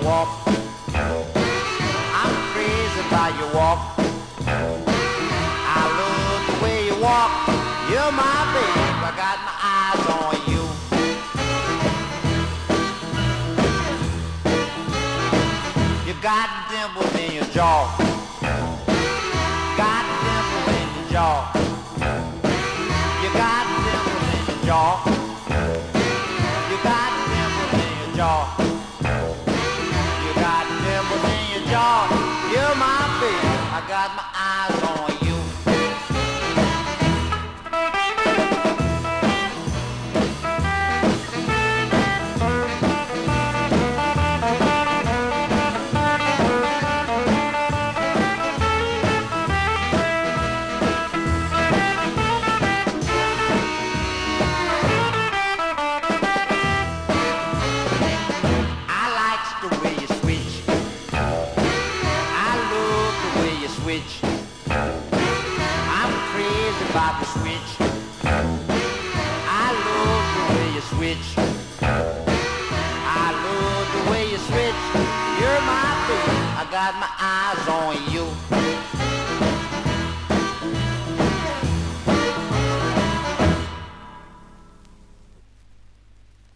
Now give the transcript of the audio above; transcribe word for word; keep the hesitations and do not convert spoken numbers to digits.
walk. I'm crazy about your walk. I love the way you walk. You're my babe. I got my eyes on you. You got dimples in your jaw. Got dimples in your jaw. You got dimples in your jaw. You got dimples in your jaw. You got dimples in your jaw. You're my baby. I got my eyes on you. I'm crazy about the switch. I love the way you switch. I love the way you switch. You're my baby. I got my eyes on you.